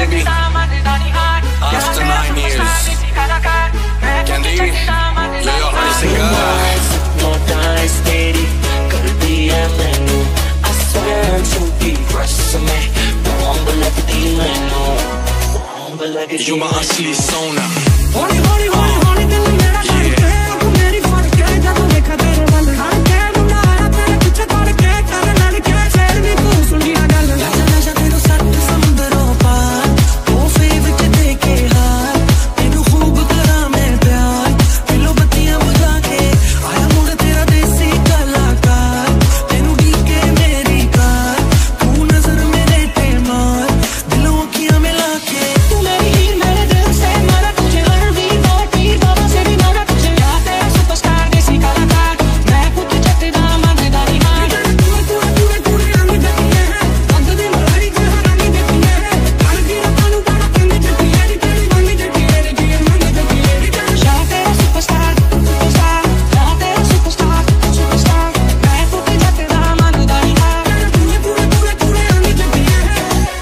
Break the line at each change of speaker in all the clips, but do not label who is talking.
baby. After 9 years. Candy, you're your honey singer.
No dice, तेरी कर दी है मैनू. I swear to be resume. Bomb लगती मैनू. Bomb लगती.
You my असली सोना.
हौली हौली हौली हौली दिल मेरा धड़के. तू मेरी फड़के जब देखा तेरे बल खड़के. मुंडा आया तेरे पीछे पड़के. तेरे लड़के फिर भी तू सुनी ना गल. नशा नशा तेरे सट समुंदरों पार. वो फेव के देखे हार. तेनू खूब करा मैं प्यार. दिलों बत्तियां बुझा के आया मुड़ तेरा देसी कलाकार. तेनू डीके मेरी कार. तू नजर मेरे पे मार. दिलों अखियां मिला के तू मेरी हीर मेरे दिल से मारा तुझे. अरवी बाटी बाबा से भी मारा तुझे. यार तेरा सुपरस्टार देसी कलाकार. मैं खुद चटदा मजेदारी हार. पूरे पूरे रंग देखिए हैं. अंध दी लड़ाई के हरानी देखिए हैं. हर की रतां नू बड़ा कंग देखिए. तेरी मांगी देखिए रे जी मांगी देखिए. यार तेरा सुपरस्टार सुपरस्टार. यार तेरा सुपरस्टार सुपरस्टार. मैं खुद चटदा मजेदारी हार. पूरे पूरे रंग देखिए हैं.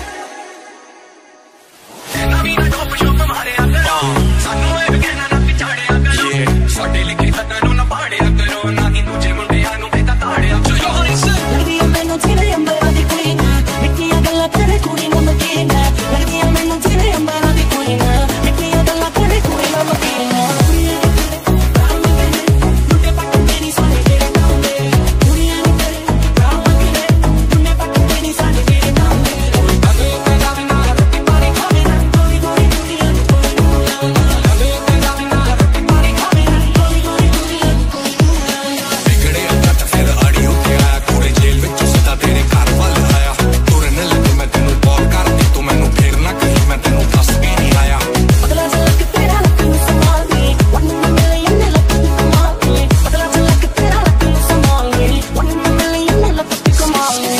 ਨਵੀਂ ਨਾ ਟੋਪ ਸ਼ੋਪ ਮਾਰਿਆ ਕਰੋ. ਸਾਨੂੰ ਇਹ ਵੀ ਕਹਿਣਾ ਨਾ ਪਿਛਾੜਿਆ ਕਰੋ. ਸਾਡੇ ਲਿਖੇ ਖਤਾਂ ਨੂੰ ਨਾ ਪਾੜਿਆ ਕਰੋ. ਨਾ ਹੀ ਦੂਜੇ ਮੁੰਡਿਆਂ ਨੂੰ ਤਾਂ ਤਾੜਿਆ ਕਰੋ.
ਲੜਦੀਆਂ ਮੈਨੂੰ ਤੇਰੇ ਅੰਬਰਾਂ ਦੀ ਕੁਈਨ. ਮਿੱਠੀਆਂ ਗੱਲਾਂ ਤੇਰੇ ਕੁੜੀ ਨੂੰ ਮਕੀਨ. ਲੜਦੀਆਂ ਮੈਨੂੰ ਤੇਰੇ ਅੰਬਰਾਂ ਦੀ ਕੁਈਨ. ਮਿੱਠੀਆਂ ਗੱਲਾਂ ਤੇਰੇ ਕੁੜੀ ਨੂੰ ਮਕੀਨ. ਟੁੱਟੇ ਪੱਟੇ ਨਹੀਂ ਸਾਰੇ ਤੇਰੇ ਨਾਮ ਦੇ. ਕੁੜੀਆਂ ਨੂੰ ਤੇਰੇ ਰਾਮ ਕਿਲੇ. ਟੁੱਟੇ ਪੱਟੇ ਨਹੀਂ ਸਾਰੇ ਤੇਰੇ ਨਾਮ ਦੇ. ਅਗੇ ਤੇ ਜਾਵੇ ਨਾ ਰੋਟੀ ਪਾਣੀ ਖਾਵੇ ਨਾ. ਗੋਰੀ ਗੋਰੀ ਕੁੜੀਆਂ ਨੂੰ ਕੋਈ ਨੂੰ ਲਾਉਣਾ. ਅਗੇ ਤੇ ਜਾਵੇ ਨਾ ਰੋਟੀ ਪਾਣੀ ਖਾਵੇ ਨਾ. ਗੋਰੀ ਗੋਰੀ ਕੁੜੀਆਂ ਨੂੰ ਕੋਈ ਨੂੰ ਲਾਉਣਾ.
ਵਿਗੜਿਆ ਜੱਟ ਫਿਰ ਅੜੀ ਹੋ ਕੇ ਆਇਆ. ਕੁੜੇ ਜੇਲ੍ਹ ਵਿੱਚੋਂ ਸਿੱਧਾ ਤੇਰੇ ਘਰ ਵੱਲ ਆਇਆ. ਤੁਰਨ ਲੱਗੇ ਮੈਂ ਤੈਨੂੰ ਕਾਲ ਕਰਦੀ. ਤੂੰ ਮੈਨੂੰ ਫੇਰ ਨਾ ਕਹੀ ਮੈਂ ਤੈਨੂੰ ਦੱਸ ਵੀ ਨਹੀਂ ਆਇਆ.
ਪਤਲਾ ਜਿਹਾ ਲੱਕ ਤੇਰਾ ਲੱਕ ਨੂੰ ਸੰਭਾਲ ਲਈ. One in a million ਨੇ ਲੱਕ ਦੀ ਕਮਾਲ ਲਈ. ਪਤਲਾ ਜਿਹਾ ਲੱਕ ਤੇਰਾ ਲੱਕ ਨੂੰ ਸੰਭਾਲ ਲਈ. One in a million ਨੇ ਲੱਕ ਦੀ ਕਮਾਲ ਲਈ.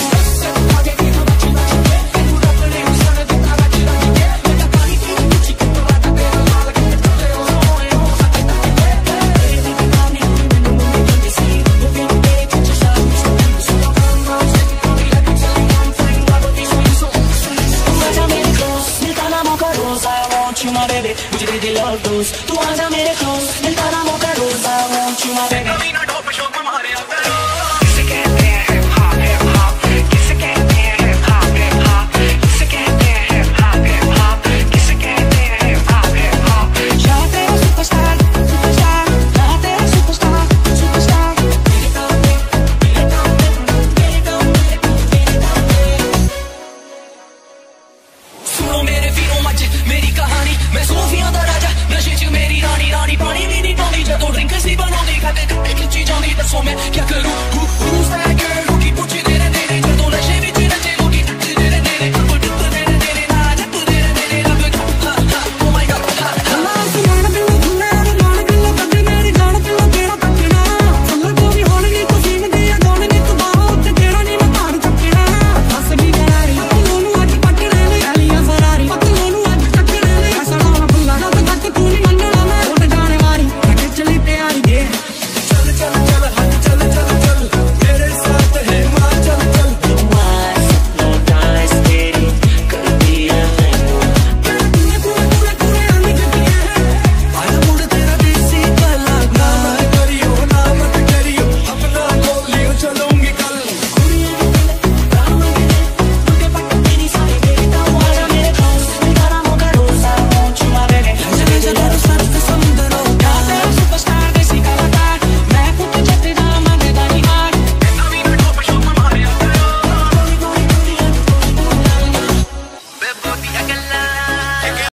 मुझे दिल और दोस्त तू आजा मेरे close. दिल तारा मौका रोज I want you my baby.
ਨਵੀਂ ਨਾ ਟੋਪ ਸ਼ੋਪ ਮਾਰਿਆ ਕਰੋ.
किसे कहते हैं hip hop hip hop. किसे कहते हैं hip hop hip hop. किसे कहते हैं hip hop hip hop. किसे कहते हैं hip hop hip hop.
या तेरा सुपरस्टार सुपरस्टार. या तेरा सुपरस्टार सुपरस्टार. मेरे काम पे मेरे काम पे मेरे काम पे मेरे काम पे.
ਸੁਣੋ ਮੇਰੇ ਵੀਰੋ ਮੱਝ ਮੇਰੀ ਕਹਾਣੀ. ਮੈਂ ਸੂਫੀਆਂ ਦਾ ਰਾਜਾ ਨਸ਼ੇ 'ਚ ਮੇਰੀ ਰਾਣੀ. ਰਾਣੀ ਪਾਣੀ ਵੀ ਨਹੀਂ ਪਾਉਂਦੀ ਜਦੋਂ ਡਰਿੰਕ ਸੀ ਬਣਾਉਂਦੀ. ਖਾਤੇ ਖਿੱਚੀ ਜਾਂਦੀ ਦੱਸੋ ਮੈਂ ਕੀ ਕਰੂੰ. Who's that girl?